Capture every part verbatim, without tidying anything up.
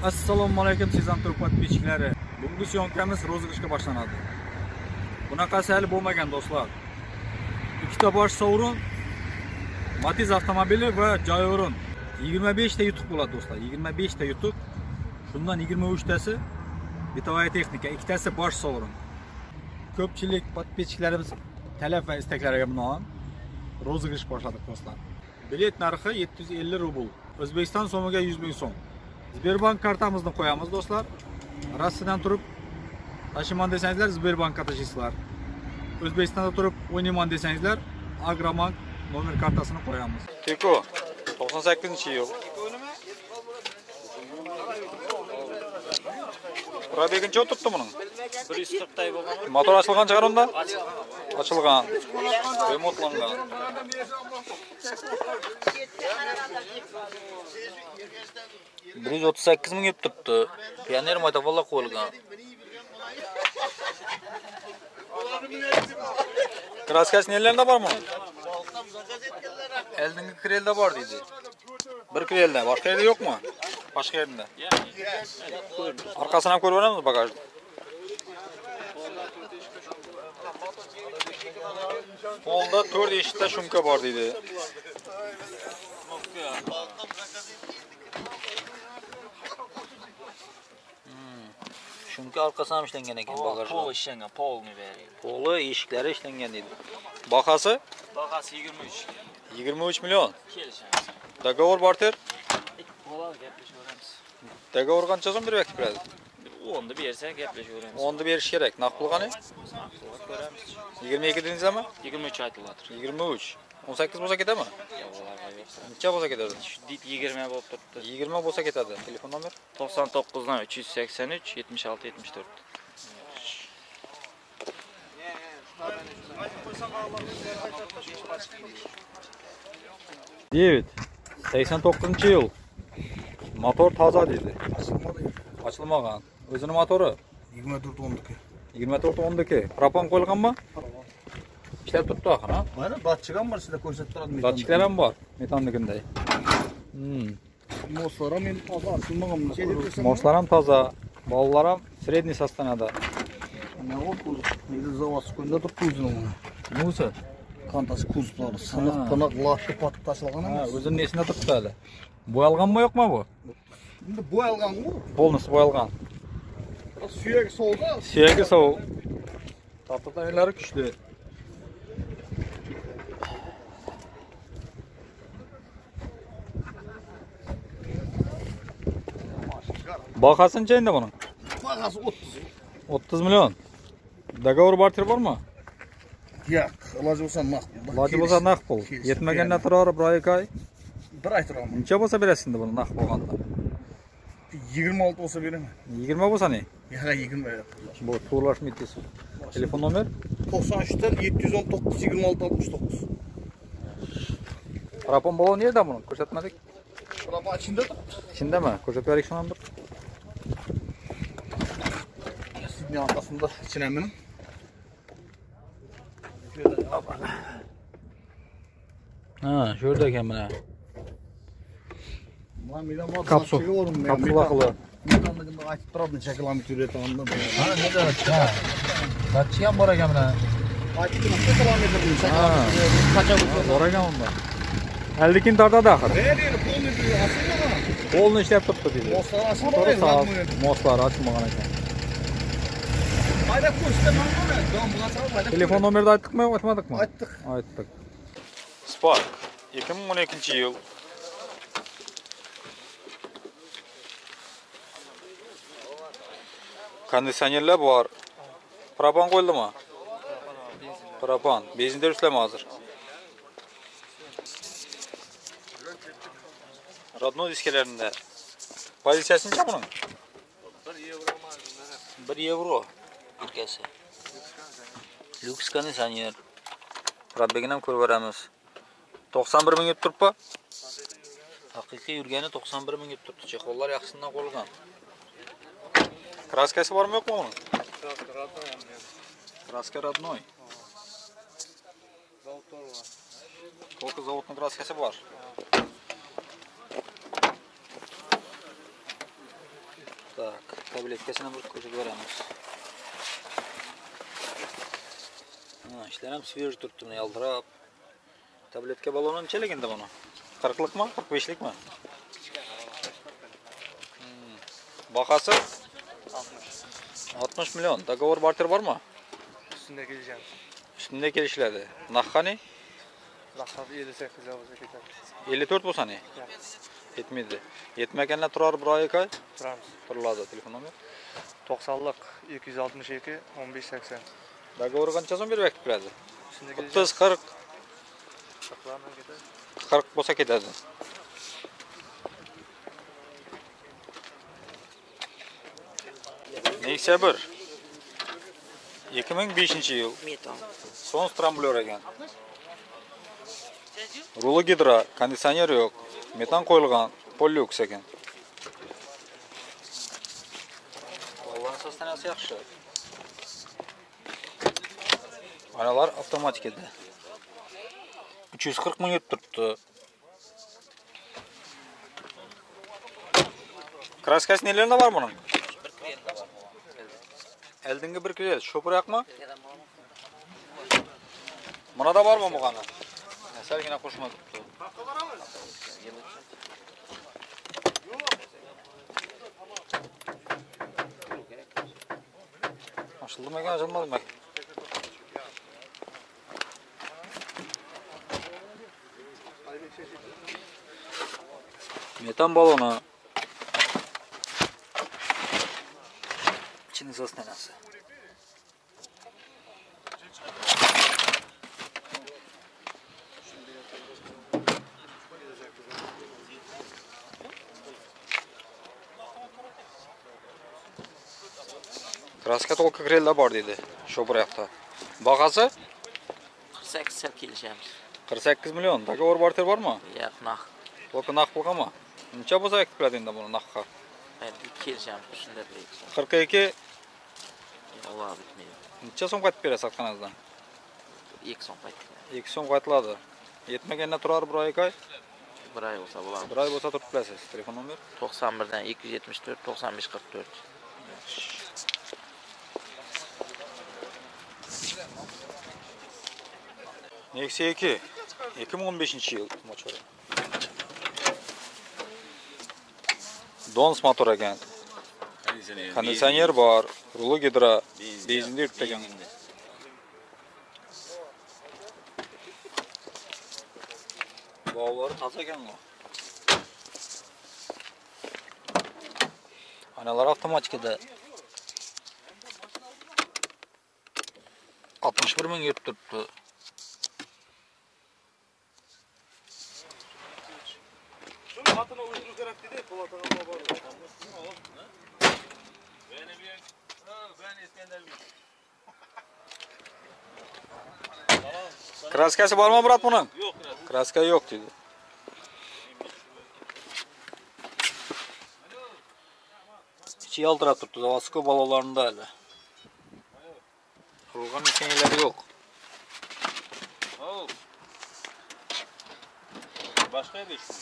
Assalomu alaykum Sezam Turk podpishchilari. Bugungi syomkamiz rozыгрышga boshlanadi. Bunaqasi hali bo'lmagan do'stlar. Ikkita bosh sovrin, Matiz avtomobili va joy o'rin. yigirma besh ta yutuq bo'ladi do'stlar. yigirma besh ta yutuq. Shundan yigirma uch tasi bitovoy texnika, ikkitasi bosh sovrin. Ko'pchilik podpishchilarimiz talab va istaklariga binoan rozыгрыш boshladik do'stlar. Bilet narxi yetti yuz ellik rubl. O'zbekiston so'miga yuz ming so'm. Sberbank kartamizni qo'yamiz do'stlar. Rossiyadan turib tashiman desangizlar Sberbankka tashaysizlar. O'zbekistonda turib o'ynayman desangizlar Agrobank nomer kartasini qo'yamiz. Teko to'qson sakkizinchi yil. Probegincha o'tiribdi buning. bir yuz qirq tay bo'lgan. Motor ochilgan chiqar unda? Ochilgan. Remotlangan. bir yuz o'ttiz sakkiz ming turibdi. Pioner motorlar qo'yilgan. Kraskasi nelerinde var mı? Eldingi krelde var dedi. Bir krelde. Başka yerde yok mu? Başka yerinde. Arkasına koyuyor musunuz bagajda? Polda dört eşitte şunka var dedi. Şunka arkasına işlengen ekan bagajda. Pol işlengen, polni veriyor. Polu eşikleri işlengen dedi. Bakası? Bakası yigirma uch. yigirma uch milyon. Kelishamiz. Dogovor barter? Bo'ladi, gaplashaveramiz. Dogovor qancha so'm beryapti beradi? o'nni bersak gaplashaveramiz. o'nni berish kerak. Naqd pul qani? Ko'ramiz. yigirma ikki dedingizmi? yigirma uch aytilyapti. yigirma uch. o'n sakkiz bo'lsa ketadimi? Yo'q, ularga yo'q. Necha bo'lsa ketadi? Dit yigirma bo'lib turibdi. yigirma bo'lsa ketadi. Telefon nomer? to'qson to'qqiz dan uch yuz sakson uch yetmish olti yetmish to'rt. David sakson to'qqizinchi yil. Motor toza dedi. Ochilmagan. O'zining motori yigirma to'rt o'nniki. yigirma to'rt o'nniki. Propan qo'yilganmi? Ishlab turibdi axir, ha? Mana datchik ham bor, sizda ko'rsatib turadi. Datchiklar ham bor, metanliginday. Hmm. Moslar ham endi toza, ochilmagan. Moslar ham toza, bolalar ham sredniy sostanada. Mana o kuz, endi zavod ko'nda turibdi o'zini. Musa Kantasi kuzlari, siniq piniq lashib patib tashlagan ha, emas. o'zining esida turibdi hali. Bo'yalganmi yo'qmi bu? Endi bo'yalgan-ku. Polnisi bo'yalgan. Suyagi sovuq. Suyagi sovuq. Taptatanlari kuchli. Bahasınca endi bunun? Bag'asi o'ttiz. o'ttiz milyon. Dogovor barter bormi? Yo'q, iloji bo'lsa naqd. Iloji bo'lsa naqd pul. Yetmagandan turib bir oy ikki bir oy turaman. Necha bo'lsa berasiz endi buni naqd bo'lganda? yigirma olti bo'lsa beraman. yigirma bo'lsa ne? Yo'q, yigirma. Bu to'lashmaydi. Telefon nomer? to'qson uch dan yetti yuz o'n to'qqiz yigirma olti oltmish to'qqiz. Rapon balon nerede bunu? Ko'rsatmadik. Rapon ichida turibdi. İçindemi? Ko'rsatib berik shundan bir. Sidni orqasida ichinaman. Ha, şurada ekan mana. Mana menda bor. Kapsul. Kapsula qilib. Metanligini aytib turadi, necha kilometr yurayotganini. Ha, ne demek? Ha. Datchik ham bor ekan mana. Aytib necha kilometr Ha. qancha bo'lsa. Bor ekan unda. ellikini tortadi axir. Berdi, polni aslida. Polni ishlab turibdi deydi. Moslar Motori sağ, aslida. moslar ochilmagan ekan. Hayda ko'rsataman buni. Domg'acha Telefon nomerni aytdikmi, aytmadikmi? Aytdik. Aytdik. Spark ikki ming o'n ikkinchi yil. Konditsionerlar bor. Propan qo'yildimi? Propan. Benzinda ishlama hozir. Radno diskalarında. Pozitsiyasi necha buning? bir euro. Ülkesi. Lüks konditsioner. Probegini ham ko'rib beramiz. to'qson bir ming yeb turibmi? Haqiqiy yurgani to'qson bir ming yeb turibdi. Chexollar yaxshisidan qo'yilgan. Kraskasi bormi yo'qmi uning? Kraska родной. Только заводной краскasi bor. Tak, tabletkasini bir ko'rsatib beramiz. Ha, ishlar ham sveж turibdi, buni yaltirab. Tabletka baloni nechalik endi buni? qirqlikmi, qirq beshlikmi? Hmm. Bahası? altmış milyon. Dogovor barter var mı? Üstünde geleceğim. Üstünde kelishiladi. Narxi Rahmat elli sakkiz olsa ketadi. ellik to'rt bo'lsa ne? Yetmaydi. Yetmaganlar turar bir oyga Turamiz. turiladi. Telefon nomer. to'qsonlik ikki yuz oltmish ikki o'n besh sakson. Dogovor qancha so'm berib beradi? Üstünde o'ttiz qirq Saqlardan ketadi. qirq bo'lsa ketadi. Nexia bir ikki ming beshinchi yil. Son stramblyor ekan. Ruli gidra, konditsioner yo'q. Metan qo'yilgan, polyuks ekan. Balon sostanasi yaxshi. Analar avtomatik edi. uch yuz qirq ming turibdi. Kraskasi nelerinde var bunun? Eldingi bir kriyel. Şopurak mı? Buna da var mı bu kanı? Sergine koşma tuttu. Açıldı mı? Açılmadı mı? Metan balonu. İçinin sostanası. Kraska толка krella bor dedi. Şu buyoqda. Bag'asi qirq sakkiz kelishamiz. qirq sakkiz milyon. Dogovor barter bormi? Yo'q, naq. To'lqin naq bo'lganmi? Necha bo'lsa aytib endi buni naqqa? Endi kelishamiz shunda deylik. qirq ikki. Alloh bitmaydi. Necha so'm qaytib berasiz saqtanazdan? ikki so'm qaytdi. ikki so'm qaytiladi. Yetmaganda turar bir oyga. Bir oy bo'lsa bo'ladi. Bir oy bo'lsa turib bilasiz. Telefon nomer to'qson birdan ikki yuz yetmish to'rt to'qson besh qirq to'rt. Nexia iki. ikki ming o'n beshinchi yil motor. Dons motor ekan. Konditsioner bor, ruli gidra, benzinda yuribdi ekan. Bog'lari toza ekan bu. Analar avtomatikada altmış bir ming yurib turibdi. Hatına uydurarak dedi, Polat'a baba. Benim bir, ben İskender bir. Kraskasi bormi Murat bunun? Yok, Kraska yo'q dedi. İçi yaltırab turibdi, zavodski balolarında hali. Rugan nişanelari yo'q. Oh. Başka bir iş.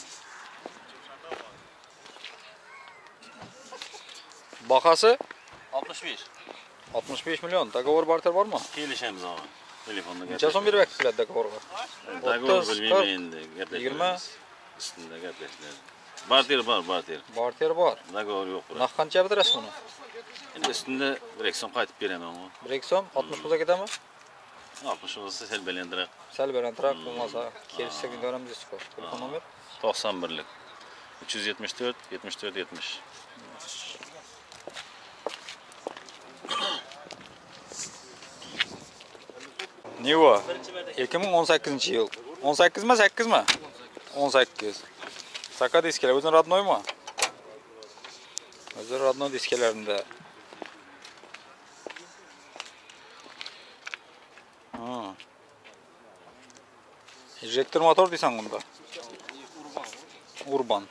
Bahası altmış beş. altmış beş milyon. Dogovor barter var mı? Kelishamiz ama. Telefonda Necha so'm berib beradi dogovorga? Dogovor o'ttiz, bilmayman endi. yigirma. Üstünde gaplashiladi. Barter bor, barter. Barter bor. Dogovor yo'q. Narx qancha bitirasiz buni? Endi üstünde bir so'm qaytib beraman ama. bir ikki so'm oltmish bo'lsa ketami? altmış bo'lsa sel balandroq. Sal balandroq bo'lmasa, kelishsak ko'ramiz isko. Telefon nomer to'qson birlik. uch yuz yetmish to'rt yetmish to'rt yetmish. Niva ikki ming o'n sakkizinchi yil. o'n sakkizmi, sakkizmi? o'n sakkiz. Saka diskalar o'zing radnoymi? O'zi radnoy diskalarında. Ha. Injektor motor deysan bunda. Urban.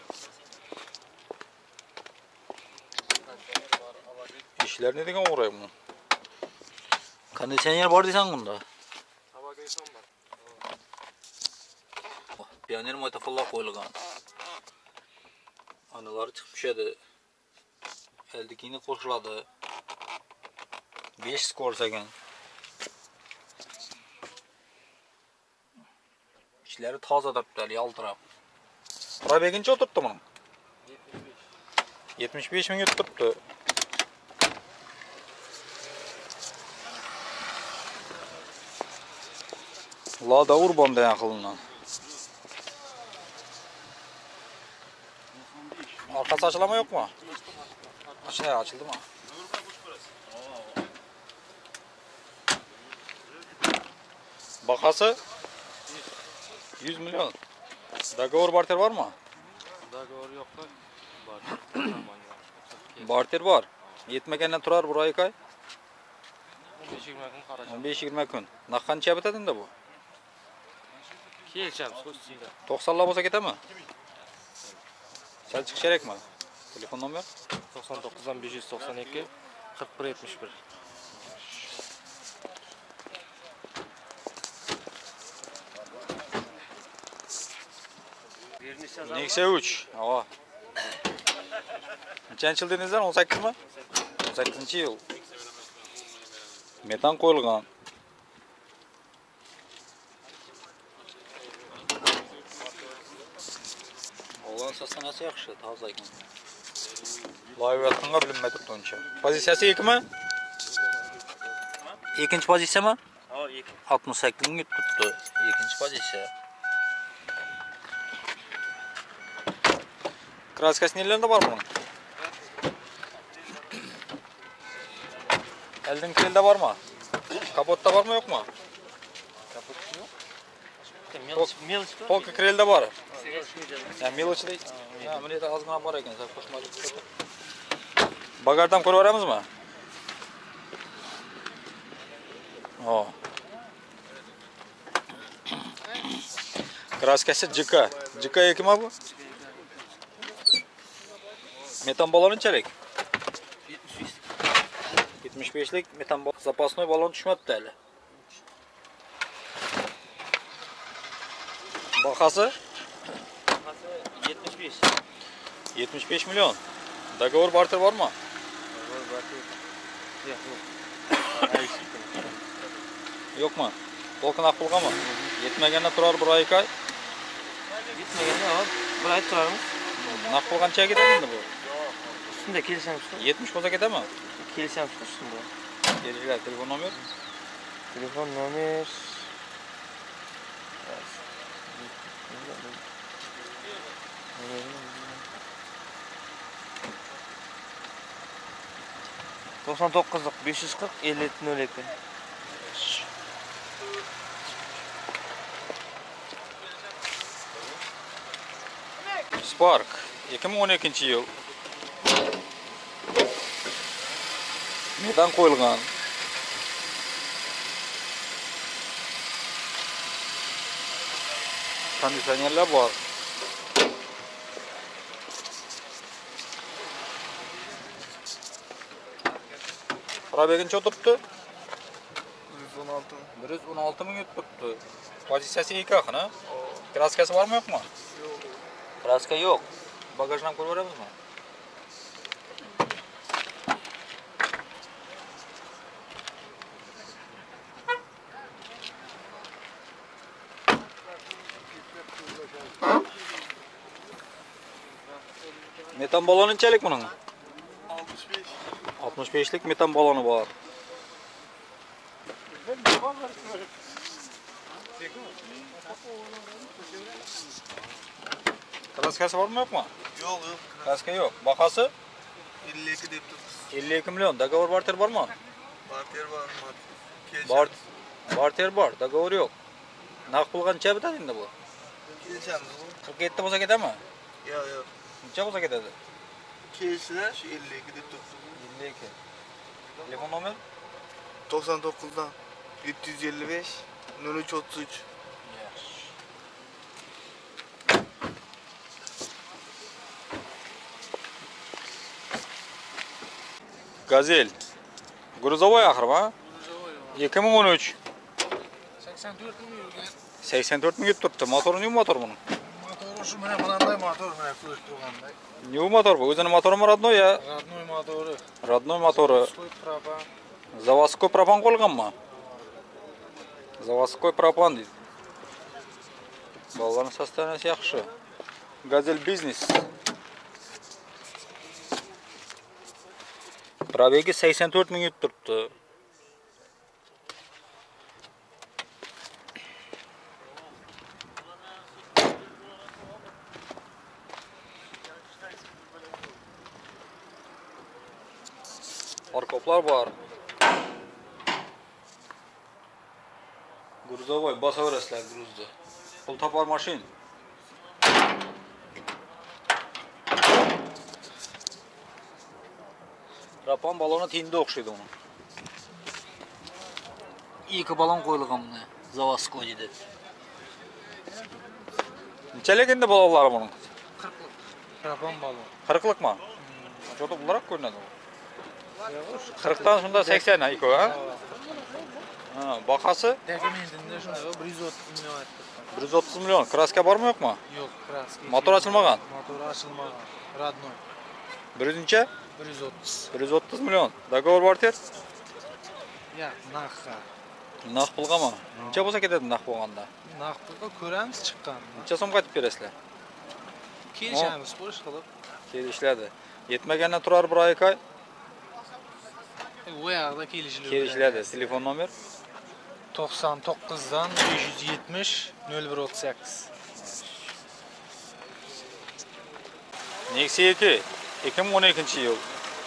İşler ne degan o'ray bunu? Konditsioner bor deysan bunda. Pioner motofolla qo'yilgan. Analari chiqib tushadi. Eldikini qo'shiladi. besh skors ekan. İçleri toza turibdi, hali yaltirab. Probegincha o'tiribdi buni? yetmish besh ming turibdi. Lada Urban degan qilingan. Arkası açılama yok mu? Şey açıldı mı? Bakası yüz milyon. Dogovor barter var mı? Dogovor yok da Barter var. Yetmegenden turar burayı kay. besh yigirma kun qarashamiz. on besh yigirma kun. Naqancha bitadi endi bu? Kelishamiz qo'shchiga. to'qsonlar bo'lsa ketami? Sal chiqish kerakmi? Telefon nomer? to'qson to'qqiz besh yuz to'qson ikki qirq bir yetmish bir. Nexia uch. Ava. Nechanchi yil dedingizlar? o'n sakkiz mi? o'n sakkizinchi yil. Metan qo'yilgan. Oğlan sastanasi yaxshi, toza ekan. Layvatqanga bilinmay turibdi uncha. Pozitsiyasi ikki mi? Ikkinchi pozitsiyami? Ha, ikki. altmış sakkiz ming turibdi. Ikkinchi pozitsiya. Kraskasi nelerinde var bunun? Eldin kirelde var mı? Kapotta var mı yok mu? Kapot yo'q. Tok- Melish bor. Tolka kirelde var. Yani miloçı da ya bunu da azgına var ekan, sen koşmalı. Bagajdan ko'rib oramizmi? O. Kraskasi J K. J K ikki mi bu? Metan balonunchalik? yetmish beshlik metan balon. Zapasnoy balon tushmabdi hali. Bahası? yetmish besh. yetmish besh milyon. Dogovor barter var mı? Yo'q, Yok mu? Tolqin aqpulga mı? Yetmegende turar bir ay kay. Yetmaganda hop, bir oy turamiz. Naqpulgancha ketadi endi bu? Ustunda kelishamiz. yetmish bo'lsa ketami? Kelishamiz ustunda. Kelinglar, telefon nomer. Telefon nomer to'qson to'qqiz besh yuz qirq ellik yetti nol ikki. Spark ikki ming o'n ikkinchi yil. Metan qo'yilgan. Konditsionerlar bor. Probegincha o'tiribdi? bir yuz o'n olti ming o'tiribdi. Pozitsiyasi ikki aqina. Kraskasi bormi yo'qmi? Yo'q. Kraska yo'q. Bagajdan ko'rib oramizmi? Metan balonunchalik bunun? altmış beş. altmış beşlik metan balonu var. Kraskası var mı yok mu? Yok yok. Kraska yok. Bakası? elli iki dep turibmiz. elli iki milyon. Dogovor barter var mı? Barter var mı? Bart barter var. Dogovor yok. Naq pul qancha bitadi endi bu? Kelishamiz bu. qirq yetti bo'lsa ketami? Yo'q yo'q. Necha bo'lsa ketadi? Kelishlar shu elli iki dep turibdi. elli iki. Telefon nomer? to'qson to'qqizdan yetti yuz ellik besh nol uch o'ttiz uch. Gazel. Gruzovoy axir ha? ikki ming o'n uch. sakson to'rt ming yurgan. sakson to'rt ming turibdi. Motori nima motor buning? Motori Şu mana bunday motor mana ko'rib turganday. Ne bu motor bu? O'zining motorimi Radnoy ya? Radnoy motori. Radnoy motori. Skoy propan. Заводской propan qo'yilganmi? Заводской propan deydi. Bolalarning sostanasi yaxshi. Gazel biznes. Probegi sakson to'rt ming yutib turibdi. Arkoplar var. Грузовой, basaverasizlar gruzda. Pul topar mashin. Propan baloni tindi o'xshaydi uni. Ikki balon qo'yilgan buni. Заводской dedi. Nechalik endi balonlari buning? qirqlik. Propan balon. qirqlikmi? Cho'ta bularaq ko'rinadi. qirqdan shunda sakson iko, ha? Ha, bahası? Dokumentinde shunday bir yuz o'ttiz million aytdi. bir yuz o'ttiz million. Kraska bormi yo'qmi? Yo'q, kraska. Motor açılmagan. Motor açılmagan. Radnoy. bir yuz necha? bir yuz o'ttiz. bir yuz o'ttiz million. Dogovor bor ter? Yo'q, naqqa. Naq pulgami? Necha bo'lsa ketadi naq bo'lganda? Naq pulga ko'ramiz chiqqan. Necha so'm qaytib berasizlar? Kelishamiz, bo'lish qilib. Kelishiladi. Yetmagandan turar bir oy koy. Bu yoqda kelishiladi. Kelishiladi. Telefon nomer? to'qson to'qqizdan besh yuz yetmish nol bir o'ttiz sakkiz. Nexia iki. ikki ming o'n ikkinchi yil.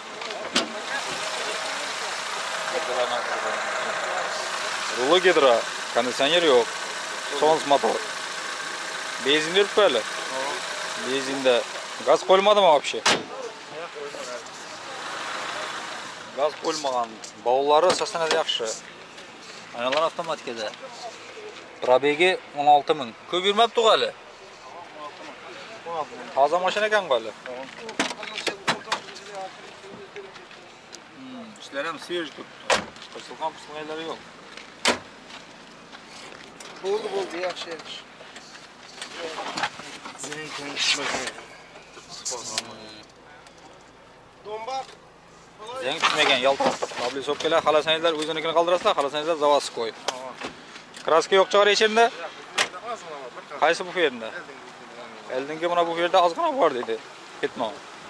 Rulo gidro, konditsioner yo'q. Sons motor. Benzin yuribdi hali. Benzinda gaz qo'yilmadimi вообще? Gaz qo'yilmagan. Bovlari sostanasi yaxshi. Aynalar avtomatikada. Probegi o'n olti ming. Ko'p yurmabdi hali. Toza mashina ekan hali. Hmm, ishlar ham svej turibdi. Qirsilgan qirsilganlari yo'q. Bo'ldi, bo'ldi, yaxshi, yaxshi. Zeyn konuşmagan. Dombaq. Zeng tushmagan yaltiroq. Qabli sopkalar xalasanizlar o'zinikini qoldirasizlar, xalasanizlar заводской. Kraska yo'q chiqar eshirda. Qaysi bu yerda? Eldinga mana bu yerda ozgina bor dedi. Ketma.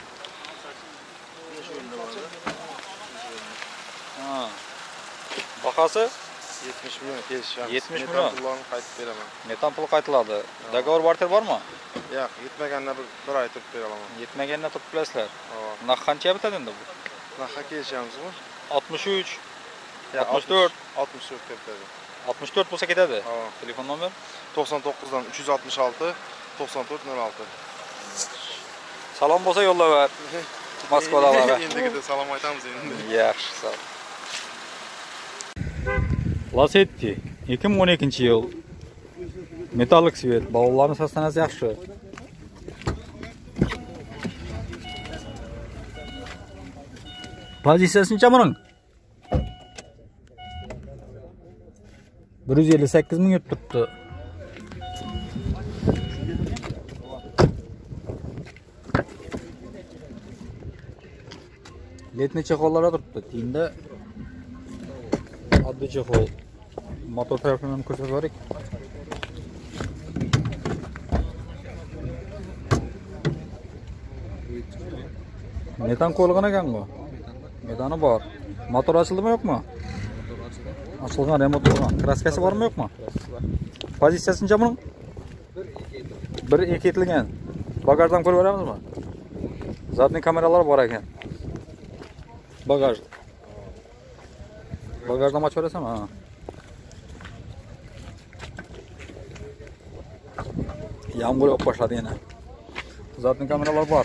Ha. Bahası yetmish million kelishamiz. yetmish million. Pullarni qaytib beraman. Metan pul qaytiladi. Dogovor barter bormi? Yo'q, yetmaganda bir bir oy turib bera olaman. Yetmaganda turib bilasizlar. Naq qancha bitadi endi bu? Naqqa kelishamizmi? oltmish uch, oltmish to'rt, oltmish to'rt ketadi. oltmish to'rt bo'lsa ketadi. Ha. Telefon nomer to'qson to'qqizdan uch yuz oltmish olti to'qson to'rt nol olti. Salom bo'lsa yo'llaver. Moskvadagilar. Endigida salom aytamiz endi. Yaxshi, sog'. Lasetti ikki ming o'n ikkinchi yil. Metallik svet, bavullarning sostanasi yaxshi. Pozitsiyasi necha buning? bir yuz ellik sakkiz ming yutib turibdi. Letni chexollar turibdi. Tinda oddiy chexol. Motor tarafini ham ko'rsatib berik. Metan qo'yilgan ekan bu. Metani bor. Motor ochildimi yo'qmi? Açılgan, remont olgan. Kraskasi bormi yo'qmi? Pozitsiyasi necha buning? bir ikki etilgan. Bagajdan ko'rib beramizmi? Zadniy kameralar bor ekan. Bagaj. Bagajdan ochib berasam, ha. Yağmur yok başladı yine. Zadniy kameralar bor.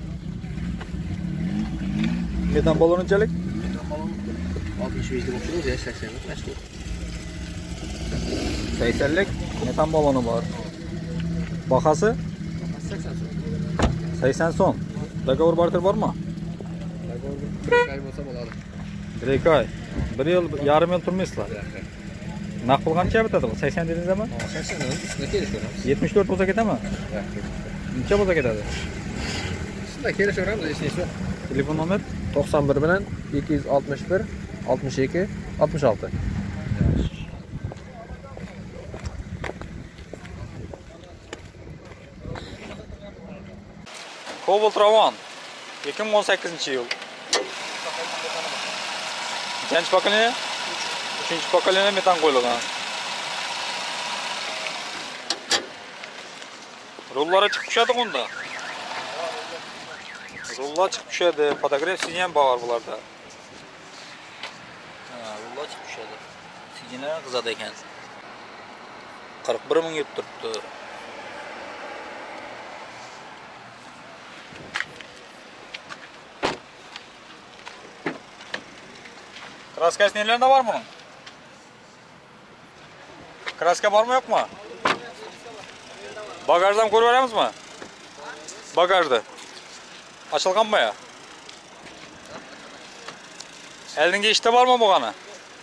Metan balonu neçalik? oltmish besh deb o'xshaydi, ya sakson mashhur. saksonlik metan balonu bor. Bahası? sakson so'm. sakson so'm. Dogovor barter bormi? Dogovor qay bo'lsa bo'ladi. bir ikki oy. bir yil, yarim yil turmaysizlar. Naq pul qancha bitadi bu? sakson dedingizmi? sakson, ustida kelish ko'ramiz. yetmish to'rt bo'lsa ketami? Yo'q. Necha bo'lsa ketadi? Shunda kelishaveramiz, hech narsa. Telefon nomer? to'qson bir bilan ikki yuz oltmish bir oltmish ikki oltmish olti. Cobalt Ravon ikki ming o'n sakkizinchi yil. Nechanchi pokoleniya? uchinchi pokoleniya metan qo'yilgan. Rullari chiqib tushadi bunda. Rullar chiqib tushadi. Fotograf sini ham bor bularda. Ha, rullar chiqib tushadi. Sigina qizadi ekan. qirq bir ming yeb turibdi. Kraskasi nelerinde var bunun? Kraska var mı yok mu? Bagajdan koyuveremiz mi? Bagajda. Açılgan mı ya? Elinde işte var mı bu kanı?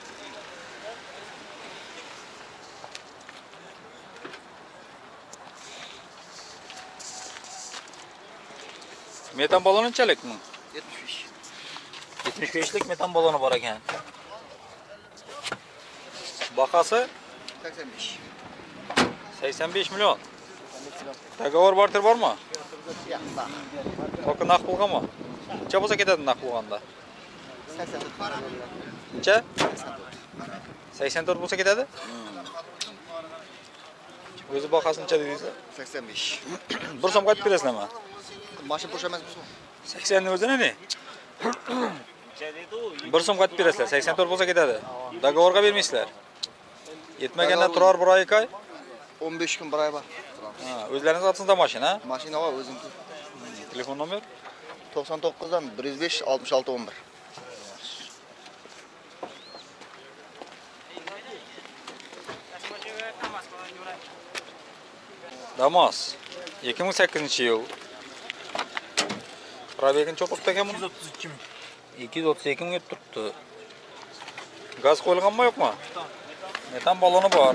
Metan balonu çelik mi? yetmish besh. yetmish beshlik metan balonu var ekan. Bakası sakson besh. sakson besh milyon. Dogovor barter var mı? Yo'q, bor. Toki naq pulga mı? Necha bo'lsa ketadi naq pulganda? sakson to'rt. Necha? sakson to'rt bo'lsa ketadi? O'zi bahası necha dedingiz? sakson besh. bir so'm qaytib berasizlarmi? Mashina bo'sh emasmi? sakson ni o'zini ne? bir so'm qaytib berasizlar. sakson to'rt bo'lsa ketadi. Dogovorga bermaysizlar. Yetmaganda turar bir oy ikki oy. o'n besh kun bir oy bor. Ha, o'zlaringiz otsinizda mashina? Mashina bor o'zimki. Telefon nomer? to'qson to'qqizdan bir yuz besh oltmish olti o'n bir. Damas. ikki ming sakkizinchi yil. Probegini çok turibdi ekan buni? ikki yuz o'ttiz ikki ming yeb turibdi. Gaz qo'yilganmi yo'qmi? Metan baloni bor.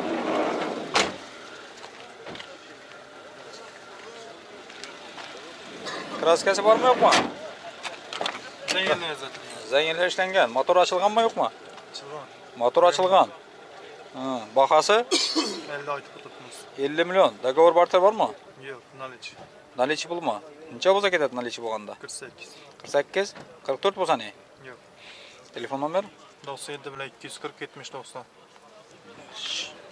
Kraskasi bormi yo'qmi? Zangilar ishlangan. Motor ochilganmi yo'qmi? Motor ochilgan. Ha, bahası elli milyon. Dogovor barter bormi? Yo'q, наличие. Наличие pulmi? Necha bo'lsa ketadi наличие bo'lganda? qirq sakkiz. qirq sakkiz, qirq to'rt bo'lsa ne? Yo'q. Telefon nomer? to'qson yetti bilan ikki yuz qirq yetmish to'qson.